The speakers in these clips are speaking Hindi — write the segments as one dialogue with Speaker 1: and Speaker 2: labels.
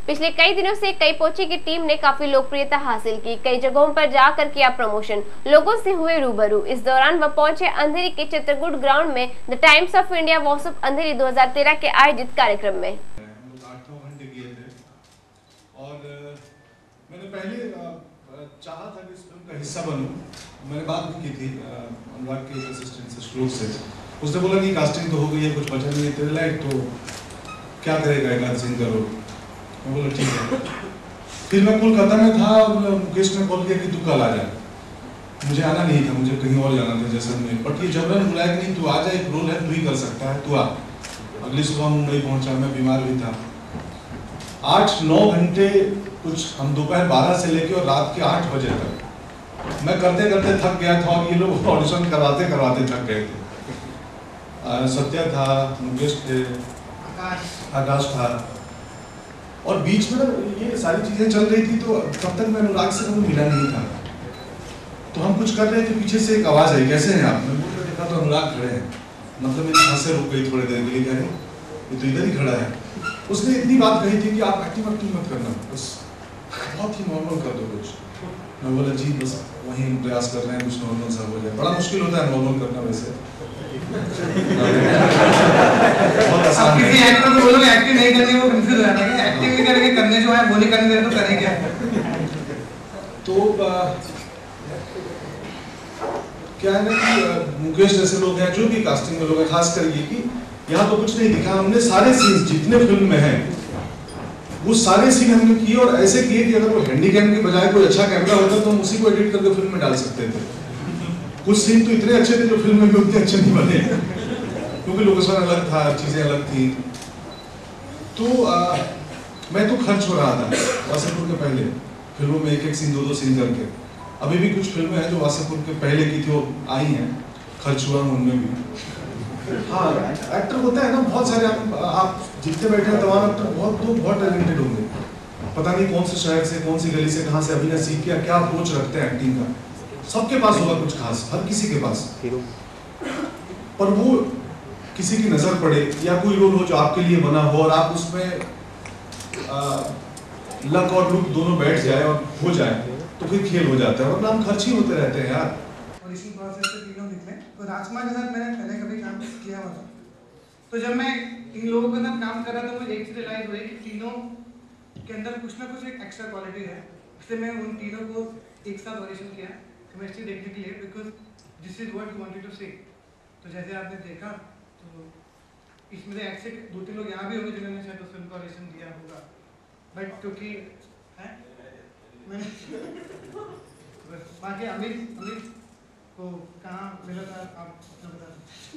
Speaker 1: पिछले कई दिनों से कई पोची की टीम ने काफी लोकप्रियता हासिल की। कई जगहों पर जाकर किया प्रमोशन, लोगों से हुए रूबरू। इस दौरान वह पहुंचे अंधेरी के चित्रकूट ग्राउंड में द टाइम्स ऑफ इंडिया वासुप अंधेरी 2013 के आयोजित कार्यक्रम में।
Speaker 2: हम लोग 8-9 घंटे किए थे और मैंने पहले चाहा था कि इस फिल्म का हिस्सा बनूं। मैंने बात भी की थी अनुराग के असिस्टेंट से, श्लोक से। उसने बोला कि कास्टिंग तो हो गई है, कुछ बचा नहीं है तेरे लायक, तो क्या करेगा एक आध सीन करो। मैं बोला ठीक है। फिर मैं कोलकाता में था, मुकेश ने कॉल किया कि तू कल आ जा। मुझे आना नहीं था, मुझे कहीं और जाना था जैसलमेर, बट ये जबरन बुलाया कि नहीं तू आ जा, एक रोल है, तू ही कर सकता है, तू आ। अगली सुबह मुंबई पहुंचा, मैं बीमार भी था। 8-9 घंटे, कुछ हम दोपहर 12 से लेके और रात के 8 बजे तक मैं करते करते थक गया था, और ये लोग ऑडिशन करवाते करवाते थक गए थे। सत्या था, मुकेश थे, आकाश था, और बीच में ये सारी चीजें चल रही थी। तो तब तक मैं अनुराग से कभी मिला नहीं था। तो हम कुछ कर रहे थे, पीछे से एक आवाज आई, कैसे हैं आप? मैं बोल कर देखा तो अनुराग खड़े हैं। मतलब मेरी सांसें रुक गई थोड़ी देर के लिए, कह रहे ये तो इधर ही खड़ा है। उसने इतनी बात कही थी कि आप एक्टिंग मत करना, बस बहुत ही नॉर्मल कर दो कुछ। मैं बोला जी बस वही हम प्रयास कर रहे हैं, कुछ नॉर्मल सा हो जाए। बड़ा मुश्किल होता है नॉर्मल करना वैसे। बहुत आसान है।
Speaker 3: किसी एक्टर को बोलोगे एक्टिंग नहीं करनी, वो कंफ्यूज हो जाता है कि एक्टिंग नहीं करेंगे, करने जो है वो नहीं करने दे तो करें क्या।
Speaker 2: तो क्या है ना कि मुकेश जैसे लोग हैं, जो भी कास्टिंग में लोग हैं, खास कर ये कि यहाँ तो कुछ नहीं दिखा। हमने सारे सीन्स जितने फिल्म में हैं वो सारे सीन हमने किए, और ऐसे किए कि अगर वो हैंडीकैम के बजाय कोई अच्छा कैमरा होता तो हम उसी को एडिट करके फिल्म में डाल सकते थे। कुछ सीन तो इतने अच्छे थे जो फिल्म में भी उतने अच्छे नहीं बने, क्योंकि लोकेशन अलग था, चीजें अलग थी। तो मैं तो खर्च हो रहा था वासेपुर के पहले फिल्मों में, एक सीन 2-2 सीन करके। अभी भी कुछ फिल्में हैं जो वासेपुर के पहले की थी, वो आई हैं, खर्च हुआ उनमें भी। हाँ, एक्टर होता है ना बहुत सारे। आप जितने बैठे हैं तमाम एक्टर बहुत टैलेंटेड होंगे। पता नहीं कौन से शहर से, कौन सी गली से, कहाँ से अभिनय सीख के क्या अप्रोच रखते हैं एक्टिंग का। सबके पास होगा कुछ खास, हर किसी के पास। पर वो किसी की नजर पड़े या कोई रोल हो जो आपके लिए बना हो, और आप उसमें लक और लुक दोनों बैठ जाए और हो जाए, तो फिर खेल हो जाता है, वरना हम खर्च ही होते रहते हैं यार।
Speaker 3: और इसी प्रोसेस से तीनों निकले। तो राजकुमार के साथ मैंने पहले कभी काम किया हुआ था। तो जब मैं इन लोगों के साथ काम कर रहा था, मुझे एक चीज रियलाइज हुई कि तीनों के अंदर कुछ ना कुछ एक एक्स्ट्रा क्वालिटी है। इसलिए मैं उन तीनों को एक साथ ऑडिशन किया केमिस्ट्री देखने के लिए, because this is what you wanted to say. तो जैसे आपने देखा, तो इसमें से ऐसे 2-3 लोग यहाँ भी होंगे जिन्होंने शायद उस फिल्म को ऑडिशन दिया होगा, बट क्योंकि है मैंने बाकी अमित को कहाँ मिला था आप बता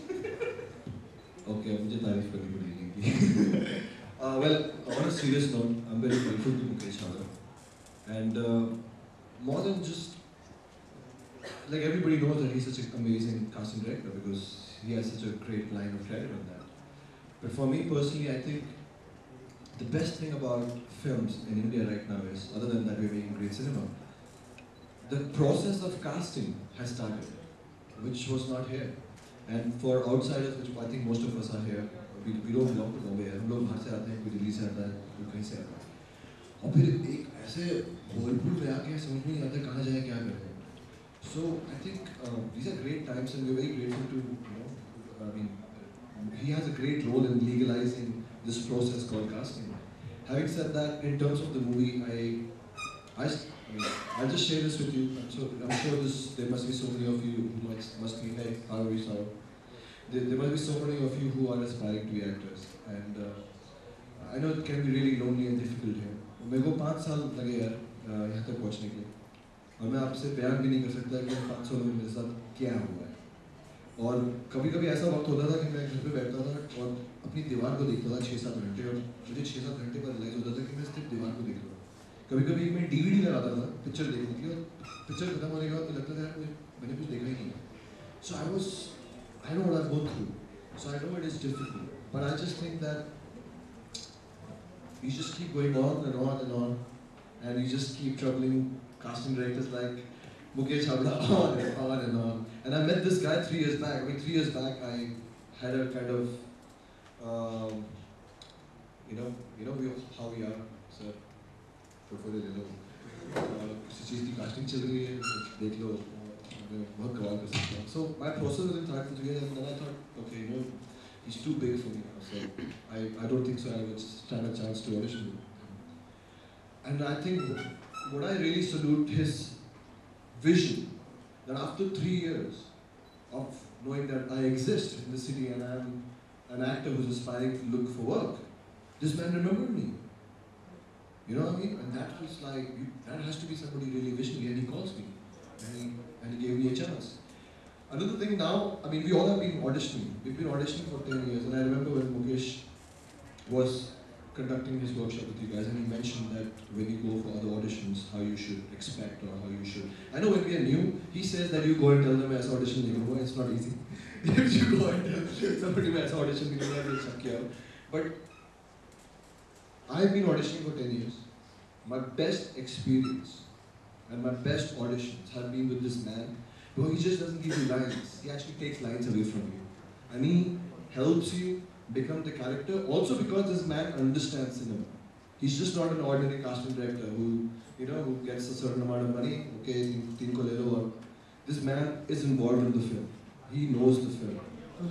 Speaker 4: ओके, मुझे तारीफ करनी पड़ेगी। Well, on a serious note, I'm very grateful to Mukesh Chhabra, and more than just like everybody knows that he's such an amazing casting director because he has such a great line of credit on that. But for me personally, I think the best thing about films in India right now is, other than that we're making great cinema, the process of casting has started, which was not here. And for outsiders, which I think most of us are here, we don't belong to Bombay. हम लोग बाहर से आते हैं, कोई दिल्ली से आता है, कोई कहीं से आता है, और फिर एक ऐसे व्हर्लपूल में आके समझ में नहीं आता कहाँ जाए क्या करें. So I think these are great times, and we're very grateful to, I mean, he has a great role in legalizing this process called casting. Having said that, in terms of the movie, I'll just share this with you. I'm sure there must be so many of you who must be, hey, how are you, sir? There must be so many of you who are aspiring to be actors, and I know it can be really lonely and difficult here. मेरे को 5 साल लगे यार यहाँ तक पहुँचने के लिए, और मैं आपसे बयान भी नहीं कर सकता कि 5 सालों में मेरे साथ क्या हुआ है. और कभी कभी ऐसा वक्त होता था कि मैं घर पे बैठता था और अपनी दीवार को देखता था 6-7 घंटे, और मुझे 6-7 घंटे पर रियलाइज होता था कि मैं सिर्फ दीवार को देख रहा हूँ. कभी कभी मैं DVD लगाता था पिक्चर देखने की, और पिक्चर खत्म होने के बाद लगता था यार मैंने कुछ देखा ही नहीं. So I know what I've gone through, so I know it is difficult, but I just think that you just keep going on and on and on, and you just keep troubling casting directors like Mukesh Chhabra on and on and on. And I met this guy 3 years back. I mean, 3 years back I had a kind of, you know how we are. Sir portfolio ले लो, किसी चीज़ की casting चल रही है, देख लो, मैं बहुत कमाल कर सकता हूँ. So my process was intact together, and then I thought, okay, you know, he's too big for me now, so I don't think so I would stand a chance to audition him. And I think what I really salute his vision, that after 3 years of knowing that I exist in the city and I am an actor who's aspiring to look for work, this man remembered me. You know what I mean? And that was like, that has to be somebody really visionary, and he calls me. And he gave me a chance. Another thing now, I mean, we all have been auditioning. We've been auditioning for 10 years, and I remember when Mukesh was conducting his workshop with you guys, and he mentioned that when you go for other auditions, how you should expect or how you should. I know when we are new, he says that you go and tell them as audition, it's not easy. If you go and tell somebody as audition, they'll chuck you out. But I've been auditioning for 10 years. My best experience and my best auditions have been with this man. Because he just doesn't give you lines. He actually takes lines away from you. And he helps you become the character. Also because this man understands cinema. He's just not an ordinary casting director who, you know, who gets a certain amount of money. Okay, teen ko le lo. This man is involved in the film. He knows the film.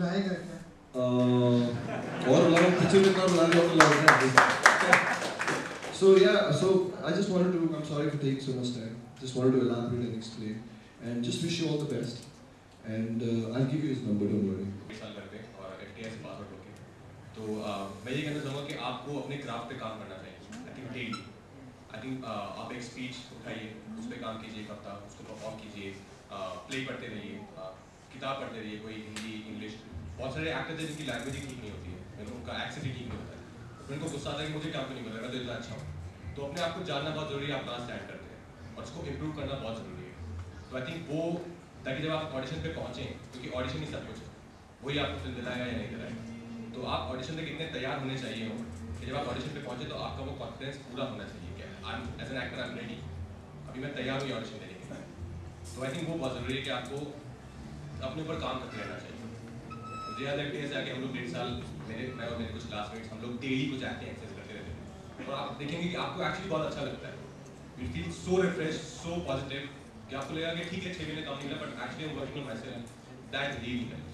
Speaker 4: So yeah, so I just wanted to, I'm sorry for taking so much time. Just wanted to elaborate and explain. And just wish you all the best. And I'll give you his number, don't worry.
Speaker 5: साल करते हैं और FTI से पास आउट होके तो मैं ये कहना चाहूँगा कि आपको अपने क्राफ्ट पे काम करना चाहिए. I think daily. I think आप एक स्पीच उठाइए, उस पर काम कीजिए एक हफ्ता, उसको परफॉर्म कीजिए, प्ले करते रहिए, किताब पढ़ते रहिए, कोई हिंदी, इंग्लिश. बहुत सारे एक्टर्स हैं जिनकी लैंग्वेज ही ठीक नहीं होती है, मतलब उनका एक्सेंट ही ठीक नहीं होता है. तो उनको गुस्सा आता है कि मुझे क्या नहीं मिल रहा, मैं तो इतना अच्छा हूँ. तो अपने आप को जानना बहुत जरूरी है, आप कहाँ स्टैंड करते हैं और उसको इम्प्रूव करना बहुत जरूरी है. तो आई थिंक वो, ताकि जब आप ऑडिशन पे पहुँचें, क्योंकि ऑडिशन ही सब कुछ है, वही आपको फिल्म दिलाएगा या नहीं दिलाएगा. तो आप ऑडिशन तक इतने तैयार होने चाहिए हो कि जब आप ऑडिशन पे पहुँचे तो आपका वो कॉन्फिडेंस पूरा होना चाहिए कि as an actor I am ready, अभी मैं तैयार हूँ ऑडिशन देने के लिए. तो आई थिंक वो बहुत ज़रूरी है कि आपको अपने ऊपर काम करते रहना चाहिए. मुझे याद है कि ऐसे आके हम लोग 1.5 साल, मैं और मेरे कुछ क्लासमेट्स, हम लोग डेली कुछ एक्टिंग एक्सरसाइज करते रहते थे. और आप देखेंगे कि आपको एक्चुअली बहुत अच्छा लगता है. You feel so refresh, so positive कि आपको लगेगा कि ठीक है 6 महीने काम नहीं मिला, but actually I am working on myself. That really helps.